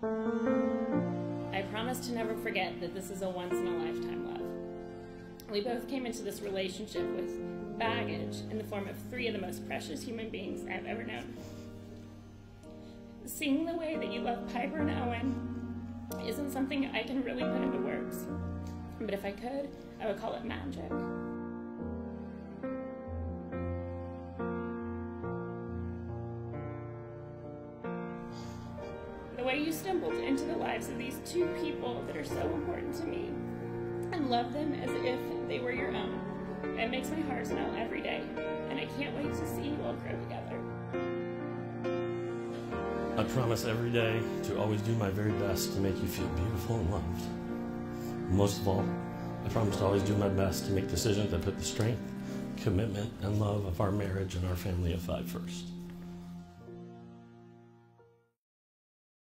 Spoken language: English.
I promise to never forget that this is a once-in-a-lifetime love. We both came into this relationship with baggage in the form of 3 of the most precious human beings I've ever known. Seeing the way that you love Piper and Owen isn't something I can really put into words, but if I could, I would call it magic. The way you stumbled into the lives of these 2 people that are so important to me and love them as if they were your own, it makes my heart smile every day, and I can't wait to see you all grow together. I promise every day to always do my very best to make you feel beautiful and loved. Most of all, I promise to always do my best to make decisions that put the strength, commitment, and love of our marriage and our family of 5 first.